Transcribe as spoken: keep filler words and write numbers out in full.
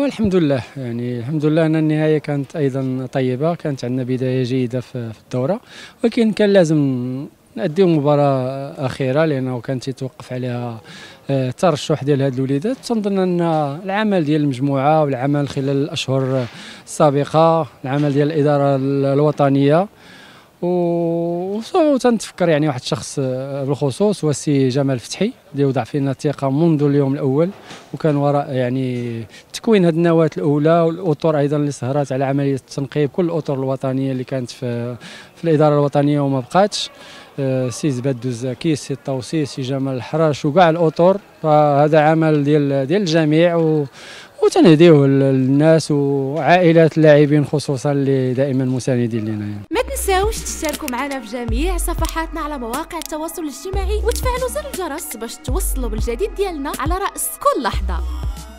والحمد لله، يعني الحمد لله ان النهايه كانت ايضا طيبه، كانت عندنا بدايه جيده في الدوره، ولكن كان لازم نأديو مباراه اخيره لانه كان تيتوقف عليها الترشح ديال هاد الوليدات. تنظن ان العمل ديال المجموعه والعمل خلال الاشهر السابقه، العمل ديال الاداره الوطنيه، وتنتفكر يعني واحد الشخص بالخصوص هو السي جمال فتحي اللي وضع فينا الثقه منذ اليوم الاول، وكان وراء يعني تكوين هذه النواه الاولى، والاطر ايضا اللي سهرات على عمليه تنقيب كل الاطر الوطنيه اللي كانت في في الاداره الوطنيه وما بقاتش. سي زباد الزكي، سي الطوسي، سي جمال الحراش وكاع الاطر، فهذا عمل ديال ديال الجميع، و وتنهديوه للناس وعائلات اللاعبين خصوصا اللي دائما مساندين لنا يعني. ما تنساوش تشتركوا معنا في جميع صفحاتنا على مواقع التواصل الاجتماعي وتفعلوا زر الجرس باش توصلوا بالجديد ديالنا على رأس كل لحظة.